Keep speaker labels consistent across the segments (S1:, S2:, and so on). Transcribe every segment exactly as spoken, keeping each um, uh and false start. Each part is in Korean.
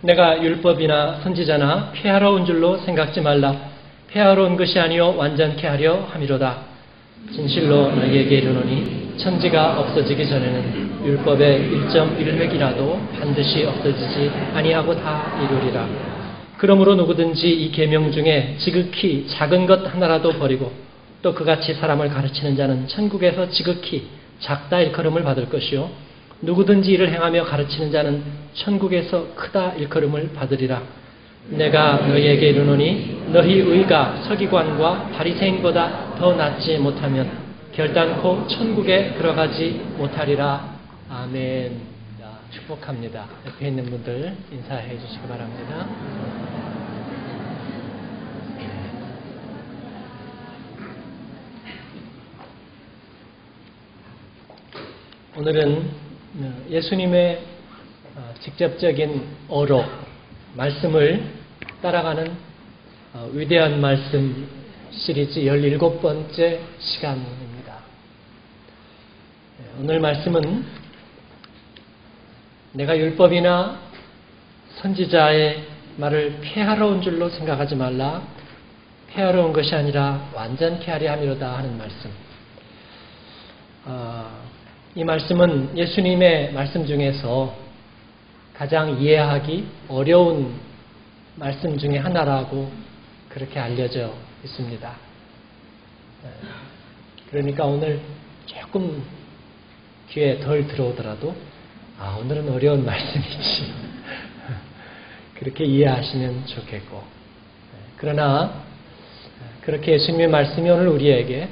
S1: 내가 율법이나 선지자나 폐하러 온 줄로 생각지 말라. 폐하러 온 것이 아니요 완전케 하려 함이로다. 진실로 너희에게 이르노니 천지가 없어지기 전에는 율법의 일 점 일 획이라도 반드시 없어지지 아니하고 다 이루리라. 그러므로 누구든지 이 계명 중에 지극히 작은 것 하나라도 버리고 또 그같이 사람을 가르치는 자는 천국에서 지극히 작다 일컬음을 받을 것이요 누구든지 이를 행하며 가르치는 자는 천국에서 크다 일컬음을 받으리라. 내가 너희에게 이르노니 너희 의가 서기관과 바리새인보다 더 낫지 못하면 결단코 천국에 들어가지 못하리라. 아멘. 축복합니다. 옆에 있는 분들 인사해 주시기 바랍니다. 오늘은 예수님의 직접적인 어록, 말씀을 따라가는 위대한 말씀 시리즈 열일곱 번째 시간입니다. 오늘 말씀은 내가 율법이나 선지자의 말을 폐하러 온 줄로 생각하지 말라. 폐하러 온 것이 아니라 완전케 하려 함이로다 하는 말씀. 어, 이 말씀은 예수님의 말씀 중에서 가장 이해하기 어려운 말씀 중에 하나라고 그렇게 알려져 있습니다. 그러니까 오늘 조금 귀에 덜 들어오더라도 아, 오늘은 어려운 말씀이지. 그렇게 이해하시면 좋겠고. 그러나 그렇게 예수님의 말씀이 오늘 우리에게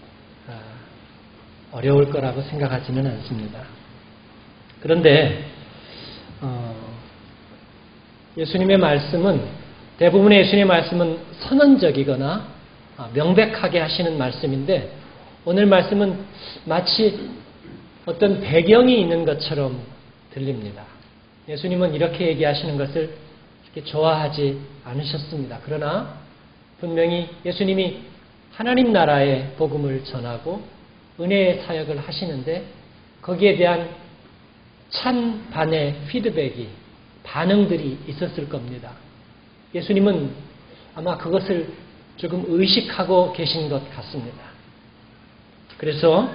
S1: 어려울 거라고 생각하지는 않습니다. 그런데 어, 예수님의 말씀은 대부분의 예수님의 말씀은 선언적이거나 명백하게 하시는 말씀인데 오늘 말씀은 마치 어떤 배경이 있는 것처럼 들립니다. 예수님은 이렇게 얘기하시는 것을 이렇게 좋아하지 않으셨습니다. 그러나 분명히 예수님이 하나님 나라의 복음을 전하고 은혜의 사역을 하시는데 거기에 대한 찬반의 피드백이 반응들이 있었을 겁니다. 예수님은 아마 그것을 조금 의식하고 계신 것 같습니다. 그래서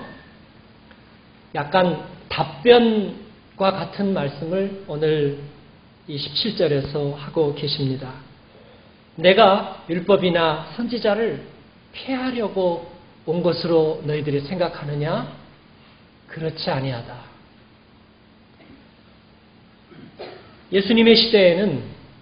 S1: 약간 답변과 같은 말씀을 오늘 이 십칠 절에서 하고 계십니다. 내가 율법이나 선지자를 폐하려고 온 것으로 너희들이 생각하느냐? 그렇지 아니하다. 예수님의 시대에는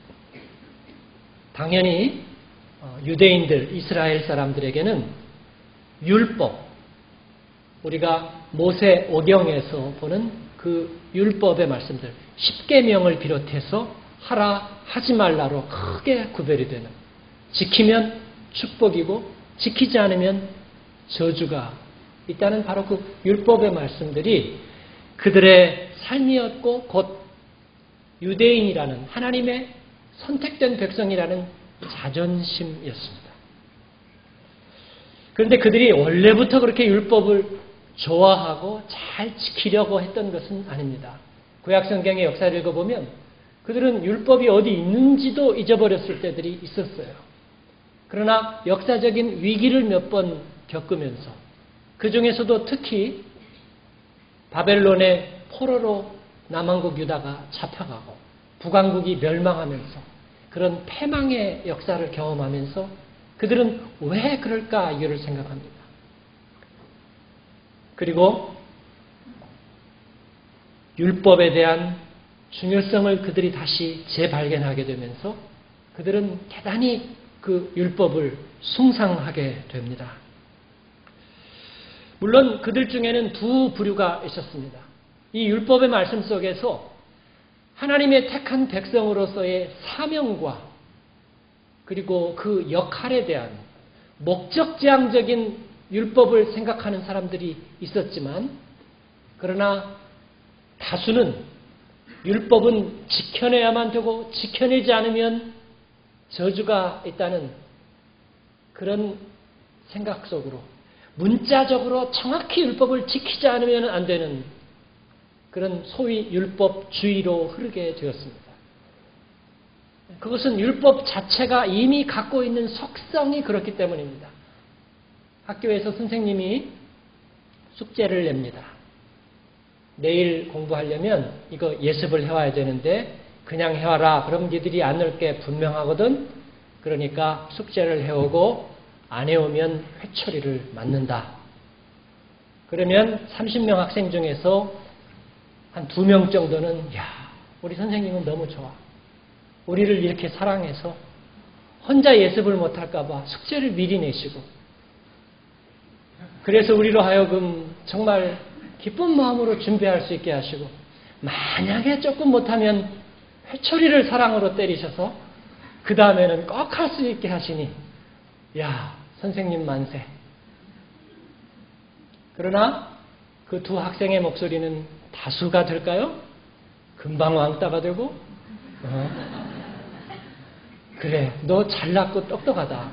S1: 당연히 유대인들, 이스라엘 사람들에게는 율법, 우리가 모세 오경에서 보는 그 율법의 말씀들, 십계명을 비롯해서 하라, 하지 말라로 크게 구별이 되는, 지키면 축복이고 지키지 않으면 저주가 있다는 바로 그 율법의 말씀들이 그들의 삶이었고 곧 유대인이라는 하나님의 선택된 백성이라는 자존심이었습니다. 그런데 그들이 원래부터 그렇게 율법을 좋아하고 잘 지키려고 했던 것은 아닙니다. 구약성경의 역사를 읽어보면 그들은 율법이 어디 있는지도 잊어버렸을 때들이 있었어요. 그러나 역사적인 위기를 몇 번 겪으면서 그 중에서도 특히 바벨론의 포로로 남왕국 유다가 잡혀가고 북왕국이 멸망하면서 그런 패망의 역사를 경험하면서 그들은 왜 그럴까 이유를 생각합니다. 그리고 율법에 대한 중요성을 그들이 다시 재발견하게 되면서 그들은 대단히 그 율법을 숭상하게 됩니다. 물론 그들 중에는 두 부류가 있었습니다. 이 율법의 말씀 속에서 하나님의 택한 백성으로서의 사명과 그리고 그 역할에 대한 목적지향적인 율법을 생각하는 사람들이 있었지만 그러나 다수는 율법은 지켜내야만 되고 지켜내지 않으면 저주가 있다는 그런 생각 속으로 문자적으로 정확히 율법을 지키지 않으면 안 되는 그런 소위 율법주의로 흐르게 되었습니다. 그것은 율법 자체가 이미 갖고 있는 속성이 그렇기 때문입니다. 학교에서 선생님이 숙제를 냅니다. 내일 공부하려면 이거 예습을 해와야 되는데 그냥 해와라. 그럼 니들이 안 올 게 분명하거든. 그러니까 숙제를 해오고 안 해오면 회초리를 맞는다. 그러면 삼십 명 학생 중에서 한 두 명 정도는 야, 우리 선생님은 너무 좋아. 우리를 이렇게 사랑해서 혼자 예습을 못할까 봐 숙제를 미리 내시고 그래서 우리로 하여금 정말 기쁜 마음으로 준비할 수 있게 하시고 만약에 조금 못하면 회초리를 사랑으로 때리셔서 그 다음에는 꼭 할 수 있게 하시니 야, 선생님 만세. 그러나 그 두 학생의 목소리는 다수가 될까요? 금방 왕따가 되고 어? 그래, 너 잘났고 똑똑하다.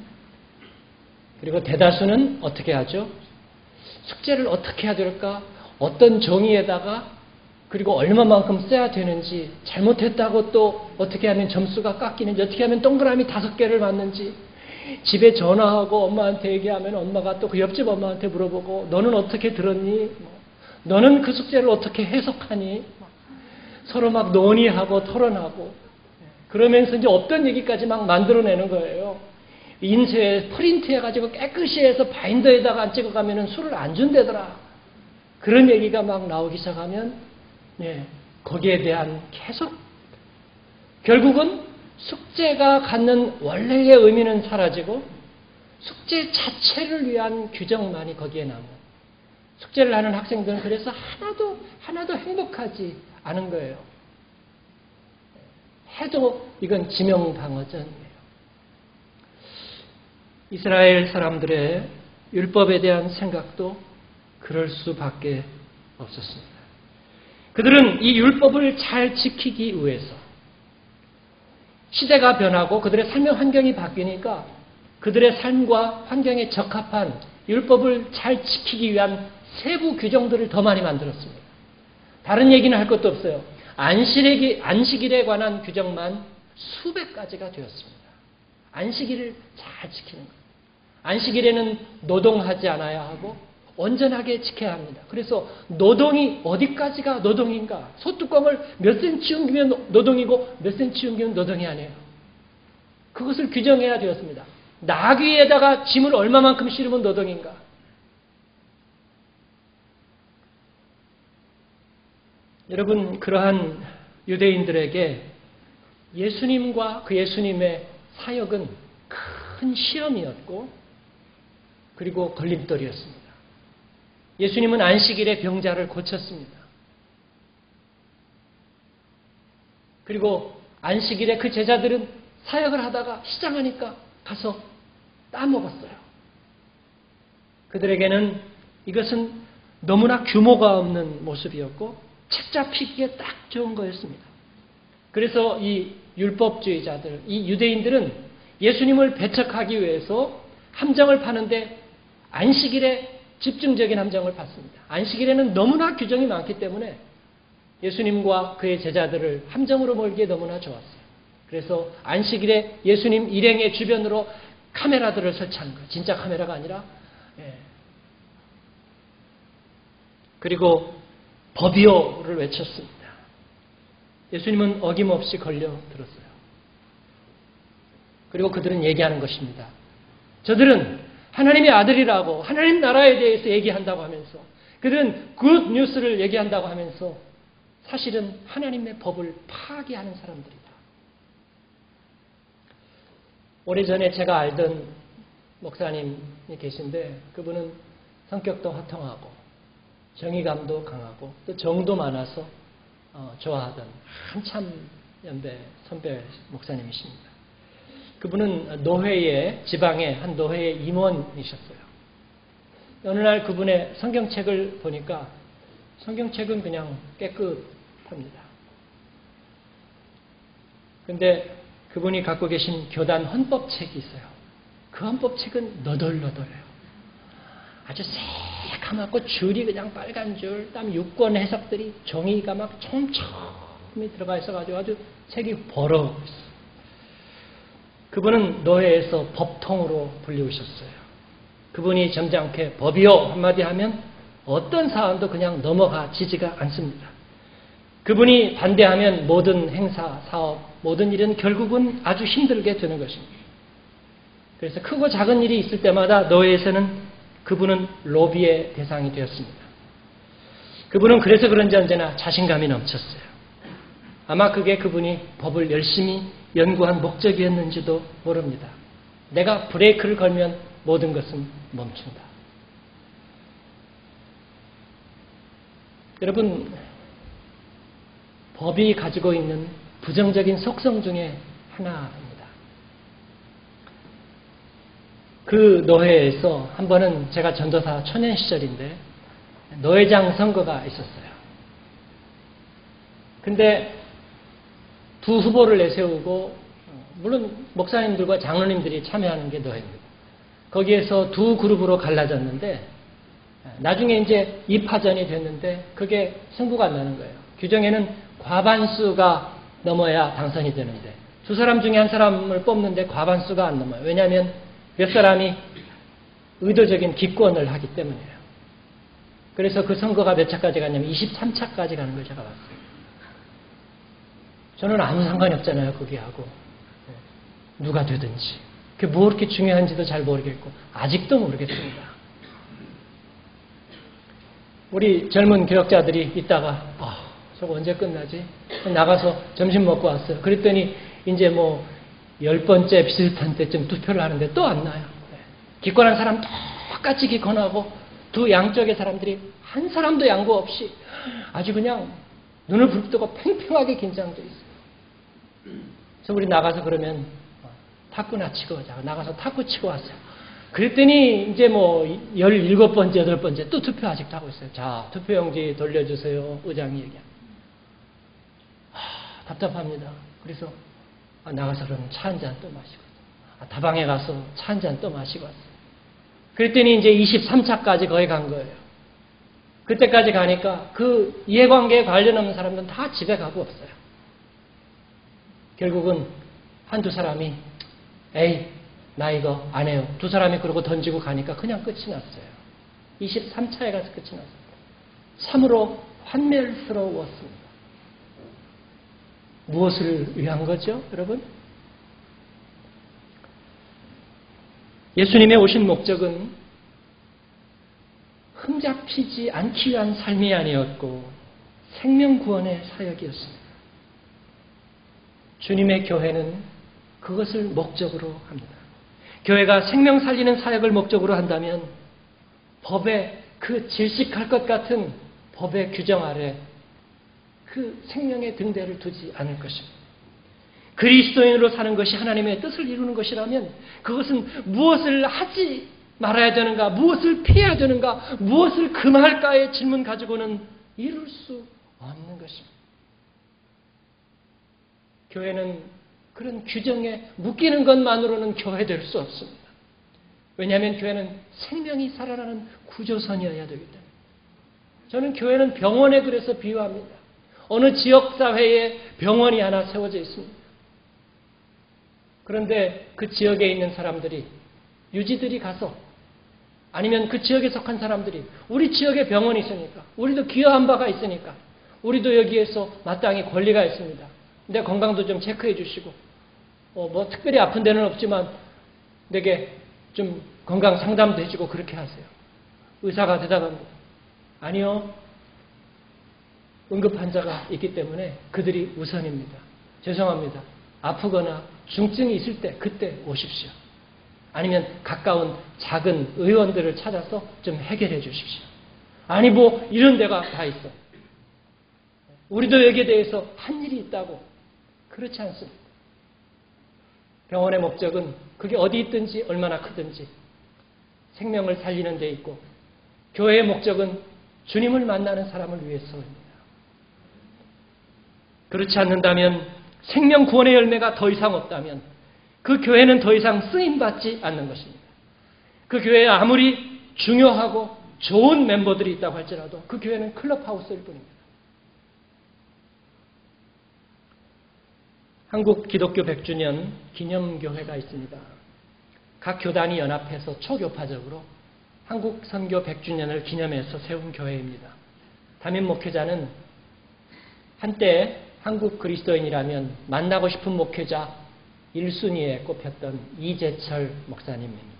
S1: 그리고 대다수는 어떻게 하죠? 숙제를 어떻게 해야 될까? 어떤 종이에다가 그리고 얼마만큼 써야 되는지 잘못했다고 또 어떻게 하면 점수가 깎이는지 어떻게 하면 동그라미 다섯 개를 맞는지 집에 전화하고 엄마한테 얘기하면 엄마가 또 그 옆집 엄마한테 물어보고 너는 어떻게 들었니? 너는 그 숙제를 어떻게 해석하니? 서로 막 논의하고 토론하고 그러면서 이제 없던 얘기까지 막 만들어내는 거예요. 인쇄에 프린트해가지고 깨끗이 해서 바인더에다가 안 찍어가면 술을 안 준대더라. 그런 얘기가 막 나오기 시작하면 네, 거기에 대한 계속 결국은 숙제가 갖는 원래의 의미는 사라지고 숙제 자체를 위한 규정만이 거기에 남고 숙제를 하는 학생들은 그래서 하나도 하나도 행복하지 않은 거예요. 해도 이건 지명방어전이에요. 이스라엘 사람들의 율법에 대한 생각도 그럴 수밖에 없었습니다. 그들은 이 율법을 잘 지키기 위해서 시대가 변하고 그들의 삶의 환경이 바뀌니까 그들의 삶과 환경에 적합한 율법을 잘 지키기 위한 세부 규정들을 더 많이 만들었습니다. 다른 얘기는 할 것도 없어요. 안식일에, 안식일에 관한 규정만 수백 가지가 되었습니다. 안식일을 잘 지키는 것. 안식일에는 노동하지 않아야 하고 온전하게 지켜야 합니다. 그래서 노동이 어디까지가 노동인가? 소뚜껑을 몇 센치 옮기면 노동이고 몇 센치 옮기면 노동이 아니에요. 그것을 규정해야 되었습니다. 나귀에다가 짐을 얼마만큼 실으면 노동인가? 여러분, 그러한 유대인들에게 예수님과 그 예수님의 사역은 큰 시험이었고 그리고 걸림돌이었습니다. 예수님은 안식일에 병자를 고쳤습니다. 그리고 안식일에 그 제자들은 사역을 하다가 시장하니까 가서 따먹었어요. 그들에게는 이것은 너무나 규모가 없는 모습이었고 책 잡히기에 딱 좋은 거였습니다. 그래서 이 율법주의자들, 이 유대인들은 예수님을 배척하기 위해서 함정을 파는데 안식일에 집중적인 함정을 받습니다. 안식일에는 너무나 규정이 많기 때문에 예수님과 그의 제자들을 함정으로 몰기에 너무나 좋았어요. 그래서 안식일에 예수님 일행의 주변으로 카메라들을 설치한 거예요. 진짜 카메라가 아니라. 예. 그리고 법이요를 외쳤습니다. 예수님은 어김없이 걸려들었어요. 그리고 그들은 얘기하는 것입니다. 저들은 하나님의 아들이라고 하나님 나라에 대해서 얘기한다고 하면서 그들은 굿 뉴스를 얘기한다고 하면서 사실은 하나님의 법을 파괴하는 사람들이다. 오래전에 제가 알던 목사님이 계신데 그분은 성격도 화통하고 정의감도 강하고 또 정도 많아서 어, 좋아하던 한참 연배 선배 목사님이십니다. 그분은 노회의 지방의 한 노회의 임원이셨어요. 어느 날 그분의 성경책을 보니까 성경책은 그냥 깨끗합니다. 그런데 그분이 갖고 계신 교단 헌법책이 있어요. 그 헌법책은 너덜너덜해요. 아주 새카맣고 줄이 그냥 빨간 줄, 땀 유권 해석들이 종이가 막 촘촘히 들어가 있어가지고 아주 책이 벌어 있어요. 그분은 노예에서 법통으로 불리우셨어요. 그분이 점잖게 법이요 한마디 하면 어떤 사안도 그냥 넘어가지지가 않습니다. 그분이 반대하면 모든 행사, 사업, 모든 일은 결국은 아주 힘들게 되는 것입니다. 그래서 크고 작은 일이 있을 때마다 노예에서는 그분은 로비의 대상이 되었습니다. 그분은 그래서 그런지 언제나 자신감이 넘쳤어요. 아마 그게 그분이 법을 열심히 연구한 목적이었는지도 모릅니다. 내가 브레이크를 걸면 모든 것은 멈춘다. 여러분, 법이 가지고 있는 부정적인 속성 중에 하나입니다. 그 노회에서 한 번은 제가 전도사 초년 시절인데 노회장 선거가 있었어요. 근데 두 후보를 내세우고 물론 목사님들과 장로님들이 참여하는 게 노회입니다. 거기에서 두 그룹으로 갈라졌는데 나중에 이제 입하전이 됐는데 그게 승부가 안 나는 거예요. 규정에는 과반수가 넘어야 당선이 되는데 두 사람 중에 한 사람을 뽑는데 과반수가 안 넘어요. 왜냐하면 몇 사람이 의도적인 기권을 하기 때문이에요. 그래서 그 선거가 몇 차까지 갔냐면 이십삼 차까지 가는 걸 제가 봤어요. 저는 아무 상관이 없잖아요. 거기하고. 누가 되든지. 그게 뭐 그렇게 중요한지도 잘 모르겠고 아직도 모르겠습니다. 우리 젊은 교역자들이 있다가 아, 저거 언제 끝나지? 나가서 점심 먹고 왔어요. 그랬더니 이제 뭐 열 번째 비슷한 때쯤 투표를 하는데 또 안 나요. 기권한 사람 똑같이 기권하고 두 양쪽의 사람들이 한 사람도 양보 없이 아주 그냥 눈을 부릅뜨고 팽팽하게 긴장돼 있어요. 그래서 우리 나가서 그러면 탁구나 치고 자고 나가서 탁구 치고 왔어요. 그랬더니 이제 뭐 열일곱 번째, 여덟 번째 또 투표 아직도 하고 있어요. 자, 투표용지 돌려주세요. 의장이 얘기합니다. 아, 답답합니다. 그래서 아, 나가서 그러면 차 한 잔 또 마시고 아, 다방에 가서 차 한 잔 또 마시고 왔어요. 그랬더니 이제 이십삼 차까지 거의 간 거예요. 그때까지 가니까 그 이해관계에 관련 없는 사람들은 다 집에 가고 없어요. 결국은 한두 사람이 에이 나 이거 안 해요. 두 사람이 그러고 던지고 가니까 그냥 끝이 났어요. 이십삼 차에 가서 끝이 났어요. 참으로 환멸스러웠습니다. 무엇을 위한 거죠, 여러분? 예수님의 오신 목적은 흠잡히지 않기 위한 삶이 아니었고 생명 구원의 사역이었습니다. 주님의 교회는 그것을 목적으로 합니다. 교회가 생명 살리는 사역을 목적으로 한다면 법의 그 질식할 것 같은 법의 규정 아래 그 생명의 등대를 두지 않을 것입니다. 그리스도인으로 사는 것이 하나님의 뜻을 이루는 것이라면 그것은 무엇을 하지 말아야 되는가, 무엇을 피해야 되는가, 무엇을 금할까의 질문 가지고는 이룰 수 없는 것입니다. 교회는 그런 규정에 묶이는 것만으로는 교회될 수 없습니다. 왜냐하면 교회는 생명이 살아나는 구조선이어야 되기 때문에. 저는 교회는 병원에 그래서 비유합니다. 어느 지역사회에 병원이 하나 세워져 있습니다. 그런데 그 지역에 있는 사람들이, 유지들이 가서 아니면 그 지역에 속한 사람들이 우리 지역에 병원이 있으니까, 우리도 기여한 바가 있으니까, 우리도 여기에서 마땅히 권리가 있습니다. 내 건강도 좀 체크해 주시고, 어, 뭐 특별히 아픈 데는 없지만 내게 좀 건강 상담도 해주고 그렇게 하세요. 의사가 대답합니다. 아니요. 응급 환자가 있기 때문에 그들이 우선입니다. 죄송합니다. 아프거나 중증이 있을 때 그때 오십시오. 아니면 가까운 작은 의원들을 찾아서 좀 해결해 주십시오. 아니 뭐 이런 데가 다 있어. 우리도 여기에 대해서 한 일이 있다고. 그렇지 않습니다. 병원의 목적은 그게 어디 있든지 얼마나 크든지 생명을 살리는 데 있고, 교회의 목적은 주님을 만나는 사람을 위해서입니다. 그렇지 않는다면, 생명 구원의 열매가 더 이상 없다면 그 교회는 더 이상 쓰임받지 않는 것입니다. 그 교회에 아무리 중요하고 좋은 멤버들이 있다고 할지라도 그 교회는 클럽하우스일 뿐입니다. 한국 기독교 백 주년 기념교회가 있습니다. 각 교단이 연합해서 초교파적으로 한국 선교 백 주년을 기념해서 세운 교회입니다. 담임 목회자는 한때 한국 그리스도인이라면 만나고 싶은 목회자 일 순위에 꼽혔던 이재철 목사님입니다.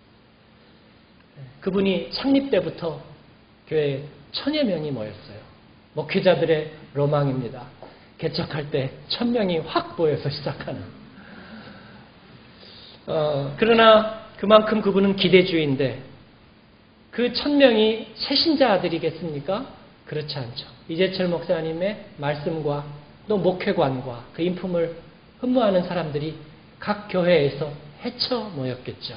S1: 그분이 창립 때부터 교회에 천여 명이 모였어요. 목회자들의 로망입니다. 개척할 때 천 명이 확 보여서 시작하는. 어, 그러나 그만큼 그분은 기대주의인데 그 천 명이 새신자들이겠습니까? 그렇지 않죠. 이재철 목사님의 말씀과 또 목회관과 그 인품을 흠모하는 사람들이 각 교회에서 헤쳐 모였겠죠.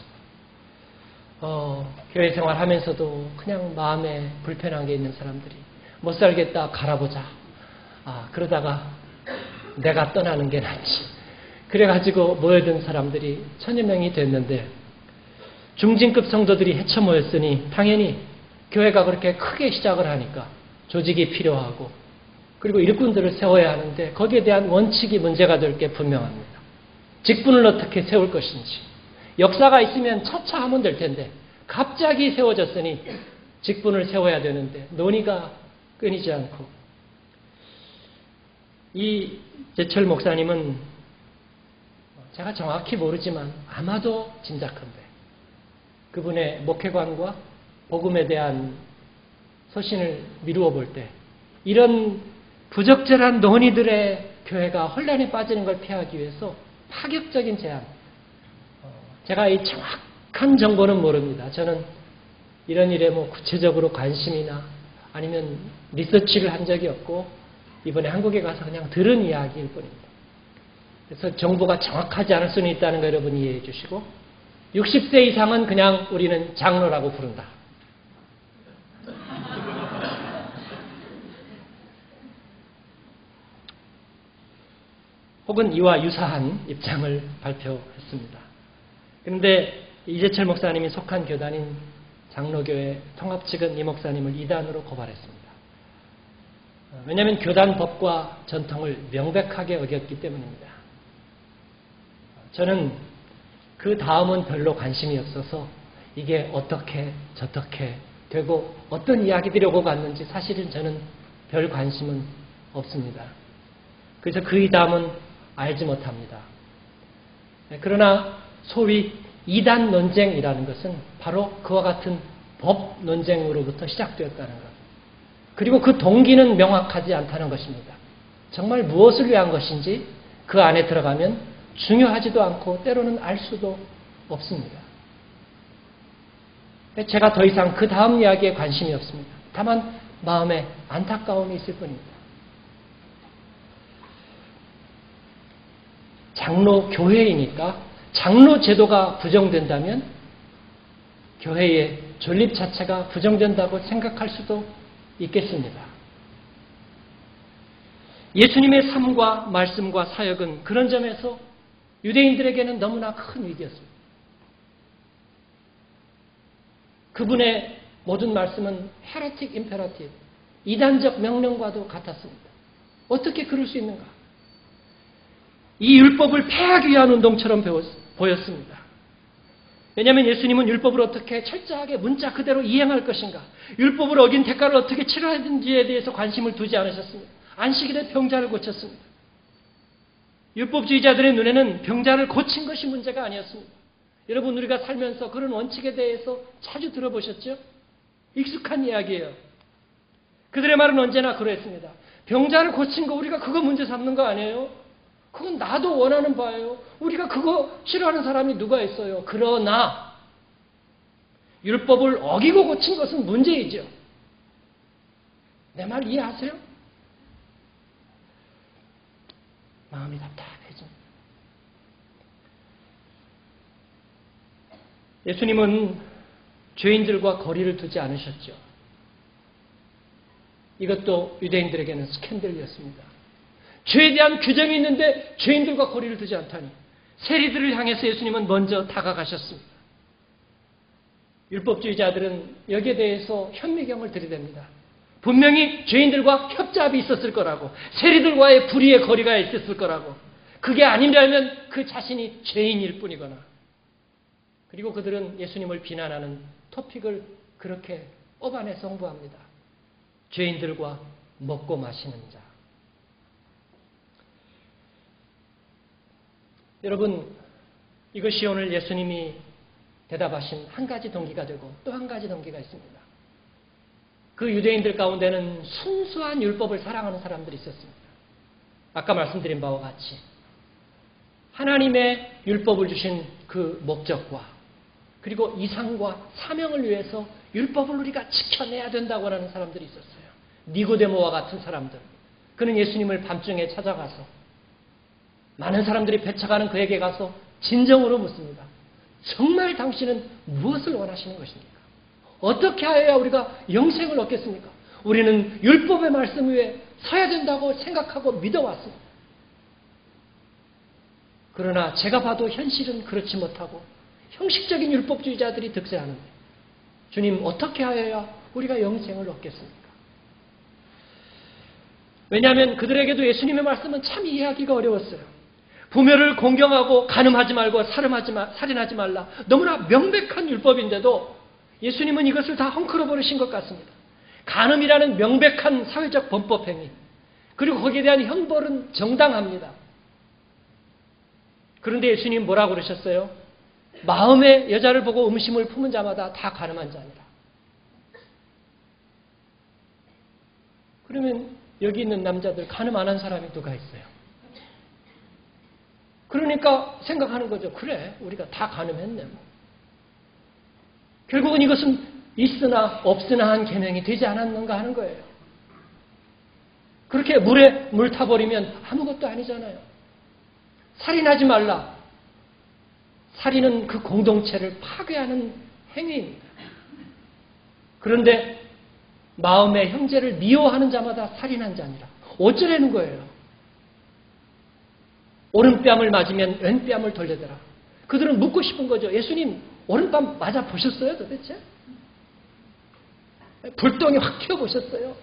S1: 어, 교회 생활하면서도 그냥 마음에 불편한 게 있는 사람들이 못 살겠다 갈아보자. 아, 그러다가 내가 떠나는 게 낫지. 그래가지고 모여든 사람들이 천여 명이 됐는데 중진급 성도들이 헤쳐 모였으니 당연히 교회가 그렇게 크게 시작을 하니까 조직이 필요하고 그리고 일꾼들을 세워야 하는데 거기에 대한 원칙이 문제가 될 게 분명합니다. 직분을 어떻게 세울 것인지. 역사가 있으면 차차 하면 될 텐데 갑자기 세워졌으니 직분을 세워야 되는데 논의가 끊이지 않고 이 제철 목사님은 제가 정확히 모르지만 아마도 짐작컨대 그분의 목회관과 복음에 대한 소신을 미루어 볼 때 이런 부적절한 논의들의 교회가 혼란에 빠지는 걸 피하기 위해서 파격적인 제안. 제가 이 정확한 정보는 모릅니다. 저는 이런 일에 뭐 구체적으로 관심이나 아니면 리서치를 한 적이 없고 이번에 한국에 가서 그냥 들은 이야기일 뿐입니다. 그래서 정보가 정확하지 않을 수는 있다는 거 여러분 이해해 주시고 육십 세 이상은 그냥 우리는 장로라고 부른다. 혹은 이와 유사한 입장을 발표했습니다. 그런데 이재철 목사님이 속한 교단인 장로교회 통합 측은 이 목사님을 이단으로 고발했습니다. 왜냐하면 교단 법과 전통을 명백하게 어겼기 때문입니다. 저는 그 다음은 별로 관심이 없어서 이게 어떻게 저떻게 되고 어떤 이야기들이 오고 갔는지 사실은 저는 별 관심은 없습니다. 그래서 그 다음은 알지 못합니다. 그러나 소위 이단 논쟁이라는 것은 바로 그와 같은 법 논쟁으로부터 시작되었다는 것. 그리고 그 동기는 명확하지 않다는 것입니다. 정말 무엇을 위한 것인지 그 안에 들어가면 중요하지도 않고 때로는 알 수도 없습니다. 제가 더 이상 그 다음 이야기에 관심이 없습니다. 다만 마음에 안타까움이 있을 뿐입니다. 장로 교회이니까 장로 제도가 부정된다면 교회의 존립 자체가 부정된다고 생각할 수도 있겠습니다. 예수님의 삶과 말씀과 사역은 그런 점에서 유대인들에게는 너무나 큰 위기였습니다. 그분의 모든 말씀은 헤레틱 임페라티브, 이단적 명령과도 같았습니다. 어떻게 그럴 수 있는가? 이 율법을 폐하기 위한 운동처럼 보였습니다. 왜냐하면 예수님은 율법을 어떻게 철저하게 문자 그대로 이행할 것인가, 율법을 어긴 대가를 어떻게 치러야하는지에 대해서 관심을 두지 않으셨습니다. 안식일에 병자를 고쳤습니다. 율법주의자들의 눈에는 병자를 고친 것이 문제가 아니었습니다. 여러분, 우리가 살면서 그런 원칙에 대해서 자주 들어보셨죠? 익숙한 이야기예요. 그들의 말은 언제나 그랬습니다. 병자를 고친 거 우리가 그거 문제 삼는 거 아니에요? 그건 나도 원하는 바예요. 우리가 그거 싫어하는 사람이 누가 있어요? 그러나 율법을 어기고 고친 것은 문제이죠. 내 말 이해하세요? 마음이 답답해집니다. 예수님은 죄인들과 거리를 두지 않으셨죠. 이것도 유대인들에게는 스캔들이었습니다. 죄에 대한 규정이 있는데 죄인들과 거리를 두지 않다니. 세리들을 향해서 예수님은 먼저 다가가셨습니다. 율법주의자들은 여기에 대해서 현미경을 들이댑니다. 분명히 죄인들과 협잡이 있었을 거라고, 세리들과의 불의의 거리가 있었을 거라고, 그게 아니라면 그 자신이 죄인일 뿐이거나. 그리고 그들은 예수님을 비난하는 토픽을 그렇게 뽑아내서 홍보합니다. 죄인들과 먹고 마시는 자. 여러분, 이것이 오늘 예수님이 대답하신 한 가지 동기가 되고 또 한 가지 동기가 있습니다. 그 유대인들 가운데는 순수한 율법을 사랑하는 사람들이 있었습니다. 아까 말씀드린 바와 같이 하나님의 율법을 주신 그 목적과 그리고 이상과 사명을 위해서 율법을 우리가 지켜내야 된다고 하는 사람들이 있었어요. 니고데모와 같은 사람들. 그는 예수님을 밤중에 찾아가서 많은 사람들이 배쳐가는 그에게 가서 진정으로 묻습니다. 정말 당신은 무엇을 원하시는 것입니까? 어떻게 하여야 우리가 영생을 얻겠습니까? 우리는 율법의 말씀 위에 서야 된다고 생각하고 믿어왔습니다. 그러나 제가 봐도 현실은 그렇지 못하고 형식적인 율법주의자들이 득세하는데 주님 어떻게 하여야 우리가 영생을 얻겠습니까? 왜냐하면 그들에게도 예수님의 말씀은 참 이해하기가 어려웠어요. 부모를 공경하고 간음하지 말고 살인하지, 마, 살인하지 말라. 너무나 명백한 율법인데도 예수님은 이것을 다 헝클어 버리신 것 같습니다. 간음이라는 명백한 사회적 범법행위 그리고 거기에 대한 형벌은 정당합니다. 그런데 예수님 뭐라고 그러셨어요? 마음에 여자를 보고 음심을 품은 자마다 다 간음한 자니라. 그러면 여기 있는 남자들 간음 안 한 사람이 누가 있어요? 그러니까 생각하는 거죠. 그래, 우리가 다 간음했네. 뭐. 결국은 이것은 있으나 없으나 한 계명이 되지 않았는가 하는 거예요. 그렇게 물에 물 타버리면 아무것도 아니잖아요. 살인하지 말라. 살인은 그 공동체를 파괴하는 행위입니다. 그런데 마음의 형제를 미워하는 자마다 살인한 자니라. 어쩌라는 거예요? 오른뺨을 맞으면 왼뺨을 돌려대라. 그들은 묻고 싶은 거죠. 예수님 오른뺨 맞아 보셨어요 도대체? 불똥이 확 튀어보셨어요?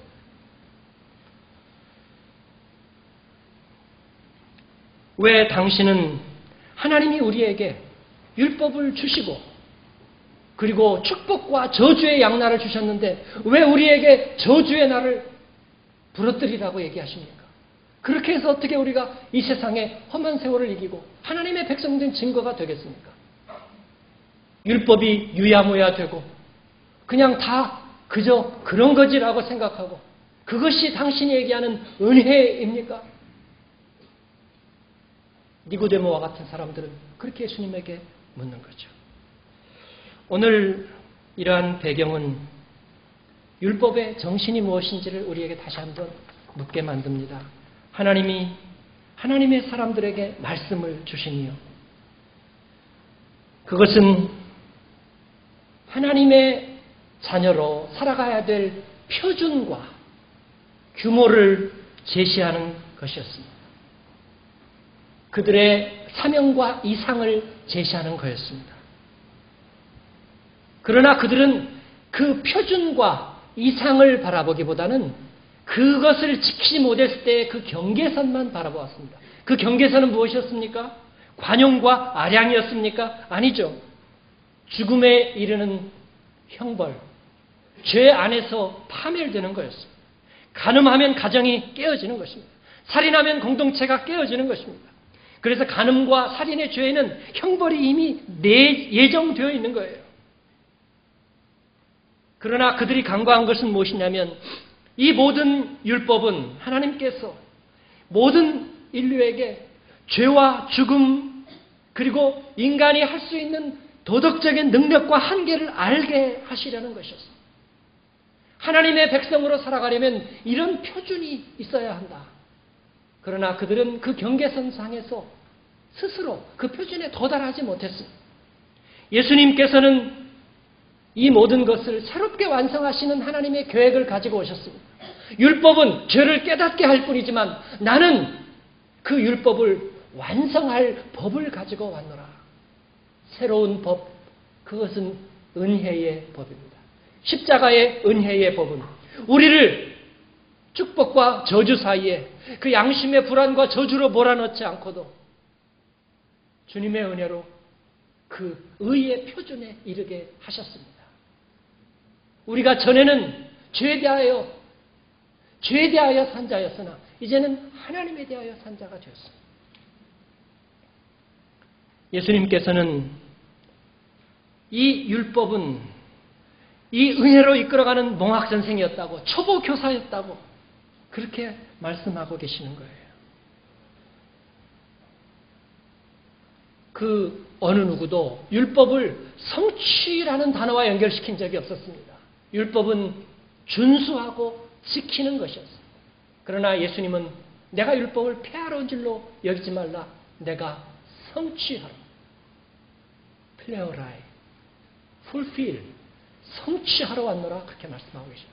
S1: 왜 당신은 하나님이 우리에게 율법을 주시고 그리고 축복과 저주의 양날을 주셨는데 왜 우리에게 저주의 날을 부러뜨리라고 얘기하십니까? 그렇게 해서 어떻게 우리가 이 세상의 험한 세월을 이기고 하나님의 백성된 증거가 되겠습니까? 율법이 유야무야 되고 그냥 다 그저 그런 거지라고 생각하고 그것이 당신이 얘기하는 은혜입니까? 니고데모와 같은 사람들은 그렇게 예수님에게 묻는 거죠. 오늘 이러한 배경은 율법의 정신이 무엇인지를 우리에게 다시 한번 묻게 만듭니다. 하나님이 하나님의 사람들에게 말씀을 주시니요. 그것은 하나님의 자녀로 살아가야 될 표준과 규모를 제시하는 것이었습니다. 그들의 사명과 이상을 제시하는 거였습니다. 그러나 그들은 그 표준과 이상을 바라보기보다는 그것을 지키지 못했을 때의 그 경계선만 바라보았습니다. 그 경계선은 무엇이었습니까? 관용과 아량이었습니까? 아니죠. 죽음에 이르는 형벌, 죄 안에서 파멸되는 거였습니다. 간음하면 가정이 깨어지는 것입니다. 살인하면 공동체가 깨어지는 것입니다. 그래서 간음과 살인의 죄에는 형벌이 이미 내 예정되어 있는 거예요. 그러나 그들이 간과한 것은 무엇이냐면 이 모든 율법은 하나님께서 모든 인류에게 죄와 죽음 그리고 인간이 할 수 있는 도덕적인 능력과 한계를 알게 하시려는 것이었습니다. 하나님의 백성으로 살아가려면 이런 표준이 있어야 한다. 그러나 그들은 그 경계선상에서 스스로 그 표준에 도달하지 못했습니다. 예수님께서는 이 모든 것을 새롭게 완성하시는 하나님의 계획을 가지고 오셨습니다. 율법은 죄를 깨닫게 할 뿐이지만 나는 그 율법을 완성할 법을 가지고 왔노라. 새로운 법, 그것은 은혜의 법입니다. 십자가의 은혜의 법은 우리를 축복과 저주 사이에 그 양심의 불안과 저주로 몰아넣지 않고도 주님의 은혜로 그 의의 표준에 이르게 하셨습니다. 우리가 전에는 죄에 대하여 죄에 대하여 산 자였으나 이제는 하나님에 대하여 산 자가 되었습니다. 예수님께서는 이 율법은 이 은혜로 이끌어가는 몽학선생이었다고, 초보 교사였다고 그렇게 말씀하고 계시는 거예요. 그 어느 누구도 율법을 성취라는 단어와 연결시킨 적이 없었습니다. 율법은 준수하고 지키는 것이었습니다. 그러나 예수님은 내가 율법을 폐하러 온 줄로 여기지 말라. 내가 성취하라. 플레오라이, 풀필, 성취하러 왔노라. 그렇게 말씀하고 계십니다.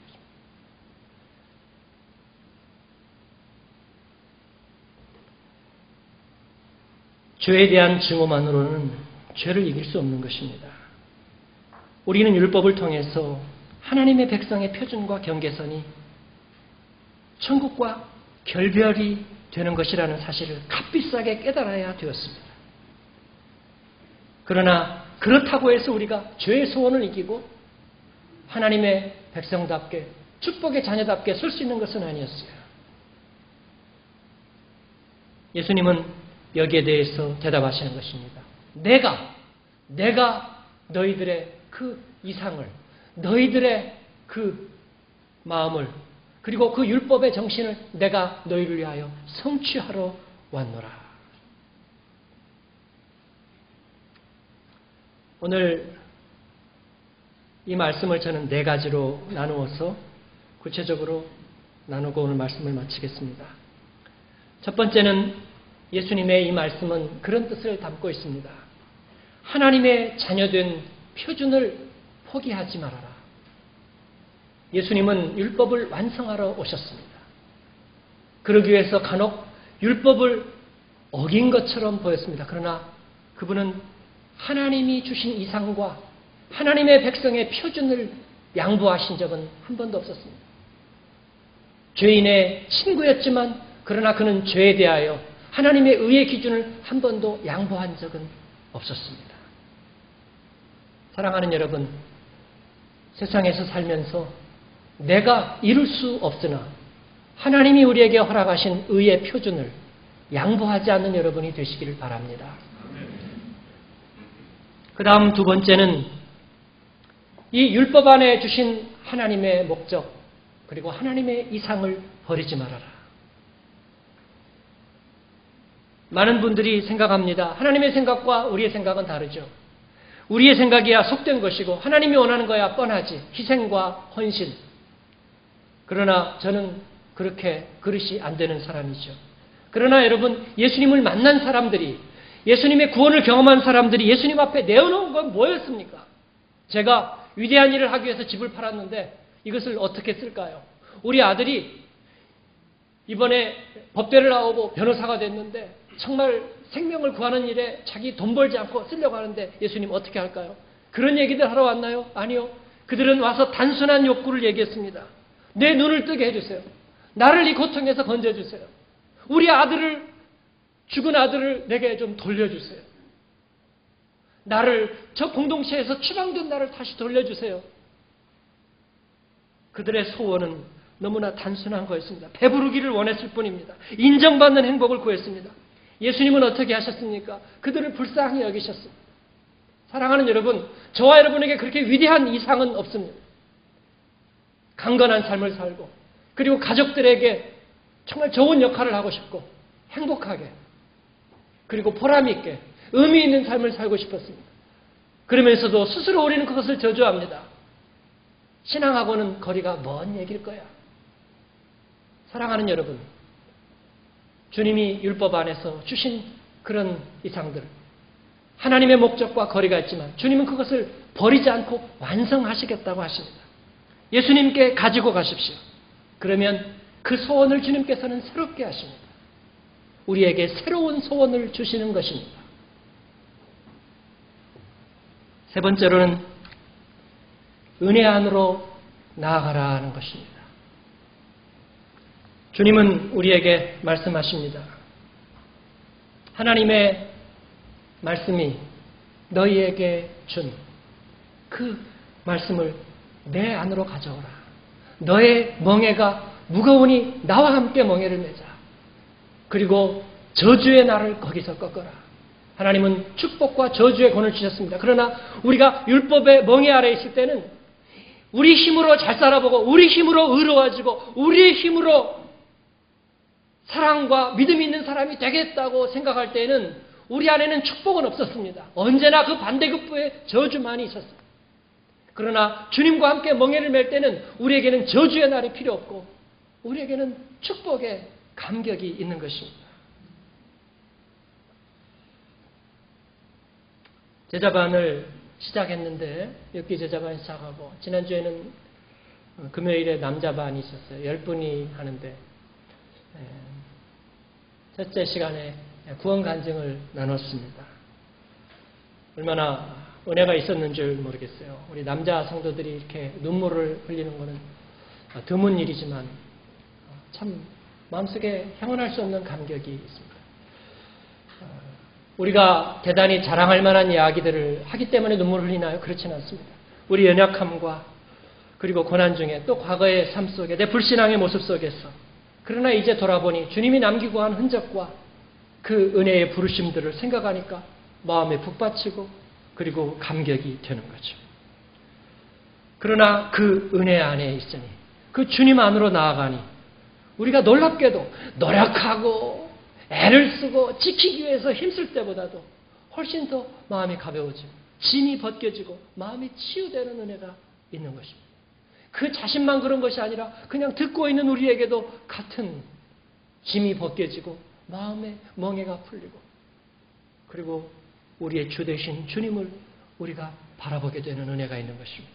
S1: 죄에 대한 증오만으로는 죄를 이길 수 없는 것입니다. 우리는 율법을 통해서 하나님의 백성의 표준과 경계선이 천국과 결별이 되는 것이라는 사실을 값비싸게 깨달아야 되었습니다. 그러나 그렇다고 해서 우리가 죄의 소원을 이기고 하나님의 백성답게 축복의 자녀답게 설 수 있는 것은 아니었어요. 예수님은 여기에 대해서 대답하시는 것입니다. 내가, 내가 너희들의 그 이상을, 너희들의 그 마음을, 그리고 그 율법의 정신을 내가 너희를 위하여 성취하러 왔노라. 오늘 이 말씀을 저는 네 가지로 나누어서 구체적으로 나누고 오늘 말씀을 마치겠습니다. 첫 번째는 예수님의 이 말씀은 그런 뜻을 담고 있습니다. 하나님의 자녀된 표준을 포기하지 말아라. 예수님은 율법을 완성하러 오셨습니다. 그러기 위해서 간혹 율법을 어긴 것처럼 보였습니다. 그러나 그분은 하나님이 주신 이상과 하나님의 백성의 표준을 양보하신 적은 한 번도 없었습니다. 죄인의 친구였지만 그러나 그는 죄에 대하여 하나님의 의의 기준을 한 번도 양보한 적은 없었습니다. 사랑하는 여러분, 세상에서 살면서 내가 이룰 수 없으나 하나님이 우리에게 허락하신 의의 표준을 양보하지 않는 여러분이 되시기를 바랍니다. 그 다음 두 번째는 이 율법 안에 주신 하나님의 목적 그리고 하나님의 이상을 버리지 말아라. 많은 분들이 생각합니다. 하나님의 생각과 우리의 생각은 다르죠. 우리의 생각이야 속된 것이고 하나님이 원하는 거야 뻔하지. 희생과 헌신. 그러나 저는 그렇게 그릇이 안 되는 사람이죠. 그러나 여러분, 예수님을 만난 사람들이, 예수님의 구원을 경험한 사람들이 예수님 앞에 내어놓은 건 뭐였습니까? 제가 위대한 일을 하기 위해서 집을 팔았는데 이것을 어떻게 쓸까요? 우리 아들이 이번에 법대를 나오고 변호사가 됐는데 정말 생명을 구하는 일에 자기 돈 벌지 않고 쓰려고 하는데 예수님 어떻게 할까요? 그런 얘기들 하러 왔나요? 아니요. 그들은 와서 단순한 욕구를 얘기했습니다. 내 눈을 뜨게 해주세요. 나를 이 고통에서 건져주세요. 우리 아들을, 죽은 아들을 내게 좀 돌려주세요. 나를, 저 공동체에서 추방된 나를 다시 돌려주세요. 그들의 소원은 너무나 단순한 거였습니다. 배부르기를 원했을 뿐입니다. 인정받는 행복을 구했습니다. 예수님은 어떻게 하셨습니까? 그들을 불쌍히 여기셨습니다. 사랑하는 여러분, 저와 여러분에게 그렇게 위대한 이상은 없습니다. 강건한 삶을 살고 그리고 가족들에게 정말 좋은 역할을 하고 싶고 행복하게 그리고 보람 있게 의미 있는 삶을 살고 싶었습니다. 그러면서도 스스로 우리는 그것을 저주합니다. 신앙하고는 거리가 먼 얘기일 거야. 사랑하는 여러분, 주님이 율법 안에서 주신 그런 이상들, 하나님의 목적과 거리가 있지만 주님은 그것을 버리지 않고 완성하시겠다고 하십니다. 예수님께 가지고 가십시오. 그러면 그 소원을 주님께서는 새롭게 하십니다. 우리에게 새로운 소원을 주시는 것입니다. 세 번째로는 은혜 안으로 나아가라는 것입니다. 주님은 우리에게 말씀하십니다. 하나님의 말씀이 너희에게 준 그 말씀을 내 안으로 가져오라. 너의 멍에가 무거우니 나와 함께 멍에를 매자. 그리고 저주의 날을 거기서 꺾어라. 하나님은 축복과 저주의 권을 주셨습니다. 그러나 우리가 율법의 멍에 아래 있을 때는 우리 힘으로 잘 살아보고 우리 힘으로 의로워지고 우리 힘으로 사랑과 믿음이 있는 사람이 되겠다고 생각할 때에는 우리 안에는 축복은 없었습니다. 언제나 그 반대급부의 저주만이 있었어요. 그러나 주님과 함께 멍에를 맬 때는 우리에게는 저주의 날이 필요 없고 우리에게는 축복의 감격이 있는 것입니다. 제자반을 시작했는데 엽기 제자반 시작하고 지난주에는 금요일에 남자반이 있었어요. 열 분이 하는데 첫째 시간에 구원 간증을 나눴습니다. 얼마나 은혜가 있었는 줄 모르겠어요. 우리 남자 성도들이 이렇게 눈물을 흘리는 것은 드문 일이지만 참 마음속에 형언할 수 없는 감격이 있습니다. 우리가 대단히 자랑할 만한 이야기들을 하기 때문에 눈물을 흘리나요? 그렇지는 않습니다. 우리 연약함과 그리고 고난 중에 또 과거의 삶 속에 내 불신앙의 모습 속에서 그러나 이제 돌아보니 주님이 남기고 한 흔적과 그 은혜의 부르심들을 생각하니까 마음에 북받치고 그리고 감격이 되는 거죠. 그러나 그 은혜 안에 있으니 그 주님 안으로 나아가니 우리가 놀랍게도 노력하고 애를 쓰고 지키기 위해서 힘쓸 때보다도 훨씬 더 마음이 가벼워지고 짐이 벗겨지고 마음이 치유되는 은혜가 있는 것입니다. 그 자신만 그런 것이 아니라 그냥 듣고 있는 우리에게도 같은 짐이 벗겨지고 마음의 멍에가 풀리고 그리고 우리의 주 되신 주님을 우리가 바라보게 되는 은혜가 있는 것입니다.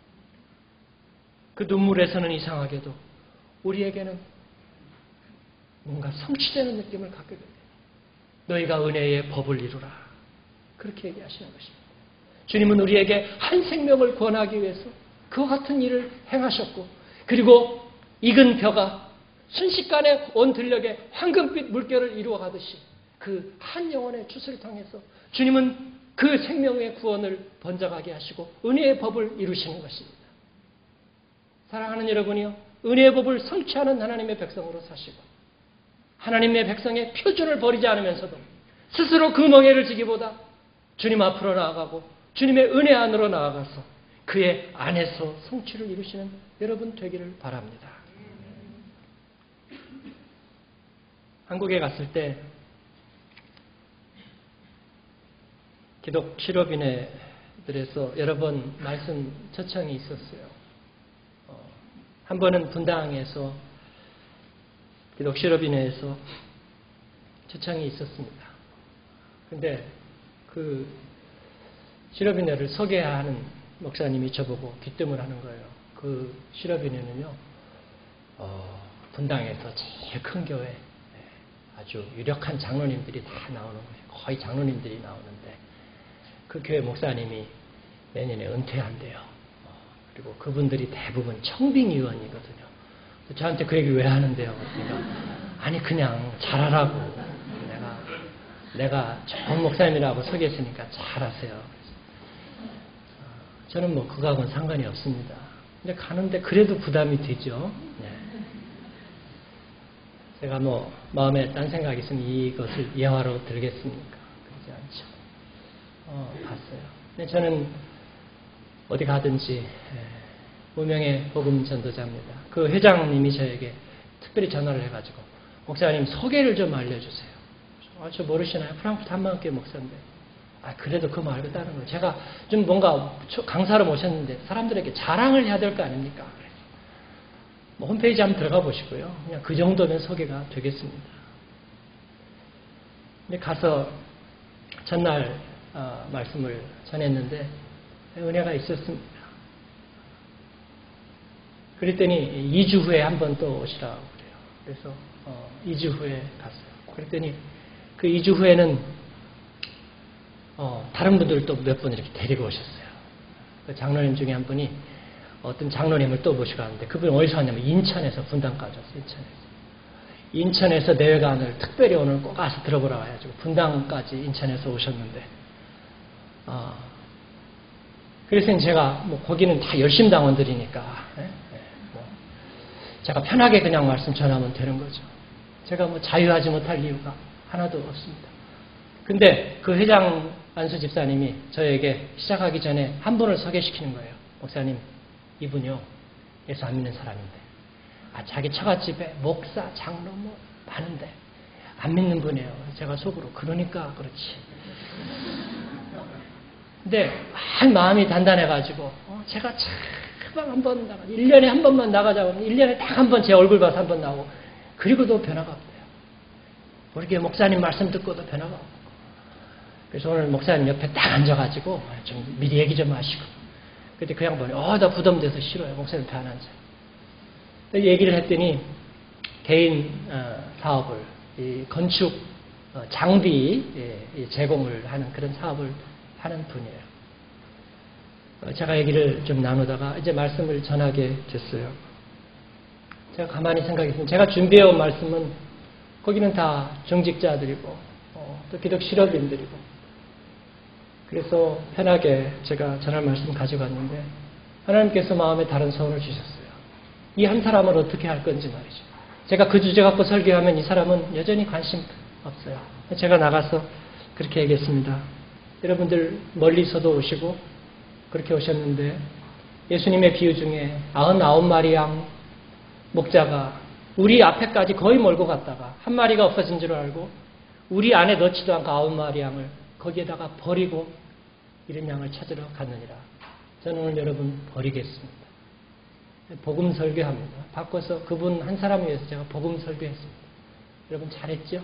S1: 그 눈물에서는 이상하게도 우리에게는 뭔가 성취되는 느낌을 갖게 됩니다. 너희가 은혜의 법을 이루라. 그렇게 얘기하시는 것입니다. 주님은 우리에게 한 생명을 구원하기 위해서 그와 같은 일을 행하셨고 그리고 익은 벼가 순식간에 온 들녘에 황금빛 물결을 이루어가듯이 그 한 영혼의 주스를 통해서 주님은 그 생명의 구원을 번져가게 하시고 은혜의 법을 이루시는 것입니다. 사랑하는 여러분이요. 은혜의 법을 성취하는 하나님의 백성으로 사시고 하나님의 백성의 표준을 버리지 않으면서도 스스로 그 멍에를 지기보다 주님 앞으로 나아가고 주님의 은혜 안으로 나아가서 그의 안에서 성취를 이루시는 여러분 되기를 바랍니다. 한국에 갔을 때 기독 실업인회들에서 여러 번 말씀 초청이 있었어요. 어, 한 번은 분당에서 기독 실업인회에서 초청이 있었습니다. 근데 그 실업인회를 소개하는 목사님이 저보고 귀뜸을 하는 거예요. 그 실업인회는요, 어, 분당에서 제일 큰 교회, 아주 유력한 장로님들이 다 나오는 거예요. 거의 장로님들이 나오는데, 그 교회 목사님이 내년에 은퇴한대요. 어, 그리고 그분들이 대부분 청빙위원이거든요. 저한테 그 얘기 왜 하는데요? 그러니까, 아니, 그냥 잘하라고. 내가, 내가 좋은 목사님이라고 소개했으니까 잘하세요. 저는 뭐 그거하고는 상관이 없습니다. 근데 가는데 그래도 부담이 되죠. 네. 제가 뭐 마음에 딴 생각이 있으면 이것을 예화로 들겠습니까? 그러지 않죠. 어, 갔어요. 근데 저는 어디 가든지 무명의 복음 전도자입니다. 그 회장님이 저에게 특별히 전화를 해가지고 목사님 소개를 좀 알려주세요. 아, 저 모르시나요? 프랑크푸르트 한만교회 목사인데. 아, 그래도 그 말고 다른 거. 제가 좀 뭔가 강사로 모셨는데 사람들에게 자랑을 해야 될 거 아닙니까? 그래서 뭐 홈페이지 한번 들어가 보시고요. 그냥 그 정도면 소개가 되겠습니다. 근데 가서 전날 어, 말씀을 전했는데 은혜가 있었습니다. 그랬더니 이 주 후에 한 번 또 오시라고 그래요. 그래서 어, 이 주 후에 갔어요. 그랬더니 그 이 주 후에는 어, 다른 분들 또 몇 분 이렇게 데리고 오셨어요. 그 장로님 중에 한 분이 어떤 장로님을 또 모시고 왔는데 그분이 어디서 왔냐면 인천에서 분당까지 왔어요. 인천에서. 인천에서 내외관을 특별히 오늘 꼭 가서 들어보라고 해가지고 분당까지 인천에서 오셨는데, 어, 그래서 제가 뭐 거기는 다 열심 당원들이니까 예? 예, 뭐 제가 편하게 그냥 말씀 전하면 되는 거죠. 제가 뭐 자유하지 못할 이유가 하나도 없습니다. 근데 그 회장 안수 집사님이 저에게 시작하기 전에 한 분을 소개시키는 거예요. 목사님, 이분요 예수 안 믿는 사람인데, 아, 자기 처갓집에 목사, 장로 뭐 많은데 안 믿는 분이에요. 제가 속으로 그러니까 그렇지. 근데 한 마음이 단단해가지고 어, 제가 제발 한번 나가, 일 년에 한 번만 나가자고 하면 일 년에 딱 한 번 제 얼굴 봐서 한 번 나오고, 그리고도 변화가 없대요. 모르게 목사님 말씀 듣고도 변화가 없고. 그래서 오늘 목사님 옆에 딱 앉아가지고 좀 미리 얘기 좀 하시고, 그때 그 양반이 어, 나 부담돼서 싫어요. 목사님 옆에 안 앉아요. 얘기를 했더니 개인 사업을, 이 건축 장비 제공을 하는 그런 사업을 하는 분이에요. 제가 얘기를 좀 나누다가 이제 말씀을 전하게 됐어요. 제가 가만히 생각했습니다. 제가 준비해온 말씀은 거기는 다 정직자들이고 또 기독 실업인들이고, 그래서 편하게 제가 전할 말씀 가지고 왔는데 하나님께서 마음에 다른 소원을 주셨어요. 이 한 사람을 어떻게 할 건지 말이죠. 제가 그 주제 갖고 설교하면 이 사람은 여전히 관심 없어요. 제가 나가서 그렇게 얘기했습니다. 여러분들 멀리서도 오시고 그렇게 오셨는데, 예수님의 비유 중에 아흔아홉 마리 양 목자가 우리 앞에까지 거의 몰고 갔다가 한 마리가 없어진 줄 알고 우리 안에 넣지도 않고 아홉 마리 양을 거기에다가 버리고 이런 양을 찾으러 갔느니라. 저는 오늘 여러분 버리겠습니다. 복음 설교합니다. 바꿔서 그분 한 사람을 위해서 제가 복음 설교했습니다. 여러분 잘했죠?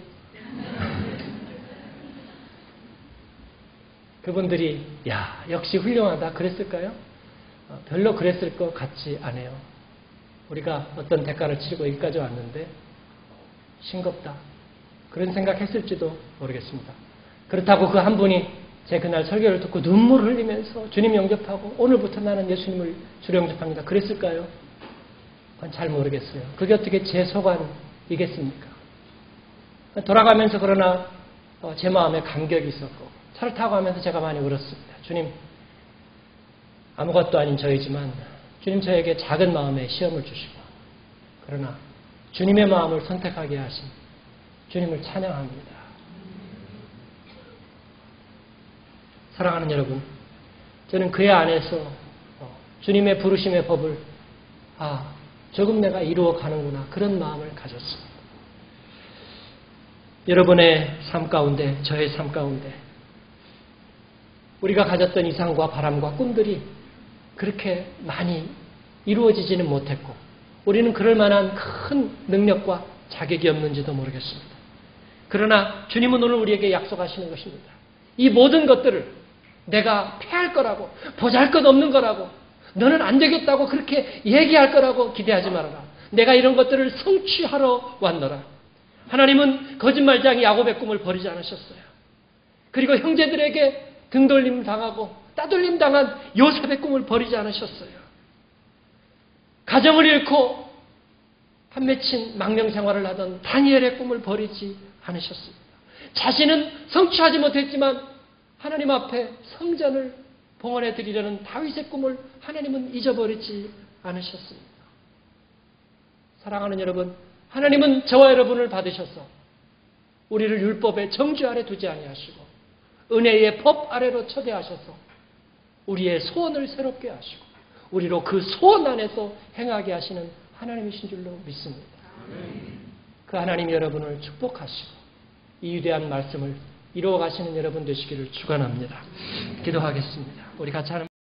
S1: 그분들이 야 역시 훌륭하다 그랬을까요? 어, 별로 그랬을 것 같지 않아요. 우리가 어떤 대가를 치르고 여기까지 왔는데 싱겁다 그런 생각했을지도 모르겠습니다. 그렇다고 그 한 분이 제 그날 설교를 듣고 눈물을 흘리면서 주님 영접하고 오늘부터 나는 예수님을 주로 영접합니다 그랬을까요? 그건 잘 모르겠어요. 그게 어떻게 제 소관이겠습니까? 돌아가면서 그러나 제 마음에 감격이 있었고 차를 타고 가면서 제가 많이 울었습니다. 주님, 아무것도 아닌 저이지만 주님 저에게 작은 마음에 시험을 주시고, 그러나 주님의 마음을 선택하게 하신 주님을 찬양합니다. 사랑하는 여러분, 저는 그의 안에서 주님의 부르심의 법을 아 조금 내가 이루어 가는구나 그런 마음을 가졌습니다. 여러분의 삶 가운데, 저의 삶 가운데 우리가 가졌던 이상과 바람과 꿈들이 그렇게 많이 이루어지지는 못했고, 우리는 그럴 만한 큰 능력과 자격이 없는지도 모르겠습니다. 그러나 주님은 오늘 우리에게 약속하시는 것입니다. 이 모든 것들을 내가 패할 거라고, 보잘것없는 거라고, 너는 안 되겠다고 그렇게 얘기할 거라고 기대하지 말아라. 내가 이런 것들을 성취하러 왔노라. 하나님은 거짓말쟁이 야곱의 꿈을 버리지 않으셨어요. 그리고 형제들에게 등돌림 당하고 따돌림 당한 요셉의 꿈을 버리지 않으셨어요. 가정을 잃고 판매친 망명 생활을 하던 다니엘의 꿈을 버리지 않으셨습니다. 자신은 성취하지 못했지만 하나님 앞에 성전을 봉헌해 드리려는 다윗의 꿈을 하나님은 잊어버리지 않으셨습니다. 사랑하는 여러분, 하나님은 저와 여러분을 받으셔서 우리를 율법의 정죄 아래 두지 아니하시고 은혜의 법 아래로 초대하셔서 우리의 소원을 새롭게 하시고 우리로 그 소원 안에서 행하게 하시는 하나님이신 줄로 믿습니다. 그 하나님이 여러분을 축복하시고 이 위대한 말씀을 이루어 가시는 여러분 되시기를 축원합니다. 기도하겠습니다. 우리 같이 하는